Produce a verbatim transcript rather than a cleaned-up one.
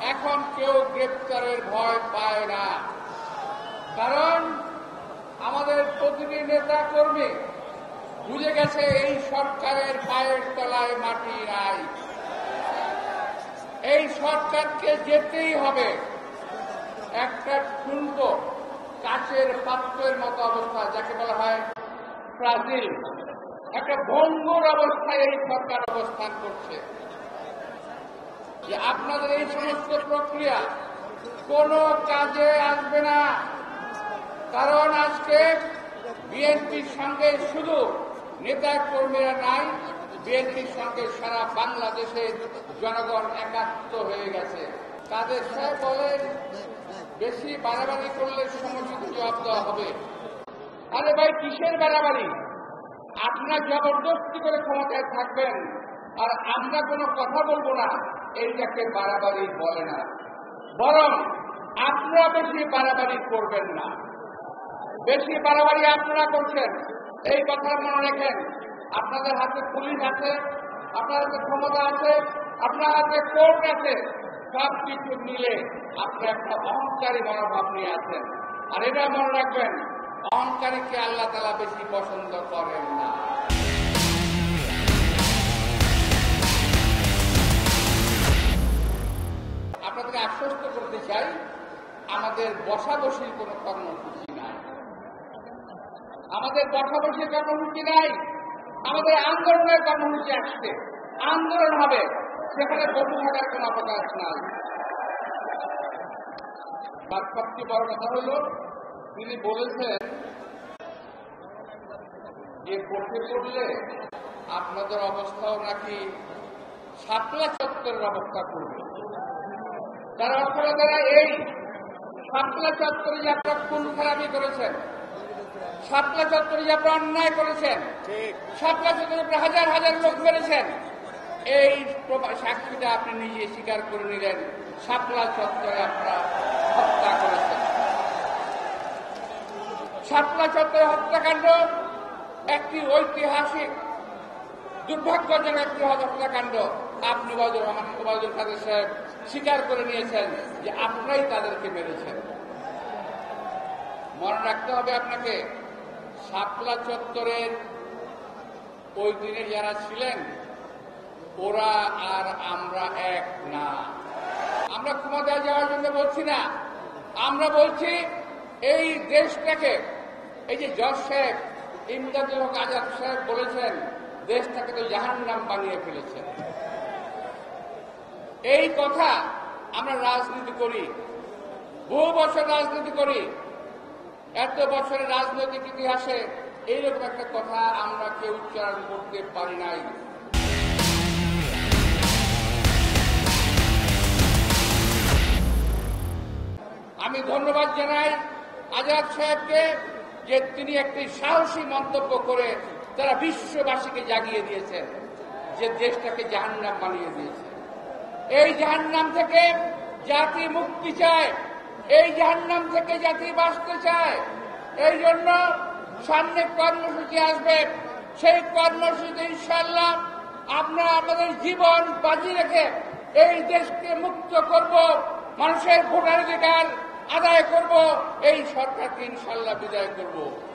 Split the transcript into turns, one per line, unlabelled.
এখন কেউ গ্রেপ্তারের ভয় পায় না, কারণ আমাদের প্রতিটি নেতা কর্মী বুঝে গেছে এই সরকারের পায়ের তলায় মাটি নাই, এই সরকারকে যেতেই হবে। একটা ঠুনকো কাচের পাত্রের মতো অবস্থা, যাকে বলা হয় ফ্রাজিল, একটা ভঙ্গুর অবস্থায় এই সরকার অবস্থান করছে। যে আপনাদের এই সমস্ত প্রক্রিয়া কোনো কাজে আসবে না, কারণ আজকে বিএনপির সঙ্গে শুধু নেতা কর্মীরা নাই, বিএনপির সঙ্গে সারা বাংলাদেশের জনগণ একাত্ম হয়ে গেছে। তাদের সাহেব বলেন বেশি বাড়াবাড়ি করলে সমুচিত জবাব দেওয়া হবে। আরে ভাই, কিসের বাড়াবাড়ি? আপনারা জবরদস্তি করে ক্ষমতায় থাকবেন আর আমরা কোনো কথা বলবো না, এইটাকে বাড়াবাড়ি বলে না। বরং আপনারা বেশি বাড়াবাড়ি করবেন না। বেশি বাড়াবাড়ি আপনারা করছেন, এই কথা মনে রাখেন। আপনাদের হাতে পুলিশ আছে, আপনার হাতে ক্ষমতা আছে, আপনার হাতে কোর্ট আছে, সব কিছু মিলে আপনি একটা অহংকারী মনোভাব নিয়ে আছেন। আর এটা মনে রাখবেন, অহংকারীকে আল্লাহ তাআলা বেশি পছন্দ করেন না। আপনাদেরকে আশ্বস্ত করতে চাই, আমাদের বসাবসির কোনো কর্মসূচি নাই, আমাদের বসাবসির কর্মসূচি নাই, আমাদের আন্দোলনের কর্মসূচি আসছে। আন্দোলন হবে, সেখানে বসে থাকার কোন অবকাশ নাই। তার সবচেয়ে বড় কথা হল, তিনি বলেছেন যে বসে পড়লে আপনাদের অবস্থাও নাকি শাপলা চত্বরের অবস্থা করবে। তার অর্থ তারা এই শাপলা চত্বরে যে আপনারা খুন খারাপি করেছেন, শাপলা চত্বরে যে আপনারা অন্যায় করেছেন, শাপলা চত্বরে আপনারা হাজার হাজার লোক মেরেছেন, এই সাক্ষীটা আপনি নিজে স্বীকার করে নিলেন। শাপলা চত্বরে আপনারা হত্যা করেছেন। শাপলা চত্বরে হত্যাকাণ্ড একটি ঐতিহাসিক দুর্ভাগ্যজনক একটি হত্যাকাণ্ড। আপনি ওবায়দুর রহমান ওবায়দুল কাদের সাহেব স্বীকার করে নিয়েছেন যে আপনারাই তাদেরকে মেরেছেন। মনে রাখতে হবে আপনাকে, শাপলা চত্বরের ওই দিনে যারা ছিলেন ওরা আর আমরা এক না। আমরা ক্ষমতায় যাওয়ার জন্য বলছি না, আমরা বলছি এই দেশটাকে, এই যে জজ সাহেব ইমদাদুল হক আজাদ সাহেব বলেছেন দেশটাকে তো জাহান্নাম বানিয়ে ফেলেছেন। এই কথা আমরা রাজনীতি করি, বহু বছর রাজনীতি করি, এত বছরের রাজনৈতিক ইতিহাসে এইরকম একটা কথা আমরা কেউ উচ্চারণ করতে পারি নাই। আমি ধন্যবাদ জানাই আজাদ সাহেবকে যে তিনি একটি সাহসী মন্তব্য করে তারা বিশ্ববাসীকে জাগিয়ে দিয়েছেন যে দেশটাকে জাহান্নাম বানিয়ে দিয়েছে। এই জাহান্নাম থেকে জাতি মুক্তি চায়, এই জাহান্নাম থেকে জাতি বাঁচতে চায়। এই জন্য সামনে কর্মসূচি আসবে, সেই কর্মসূচি ইনশাআল্লাহ আমরা আমাদের জীবন বাজি রেখে এই দেশকে মুক্ত করব, মানুষের ভোটাধিকার আদায় করব, এই সরকারকে ইনশাআল্লাহ বিদায় করব।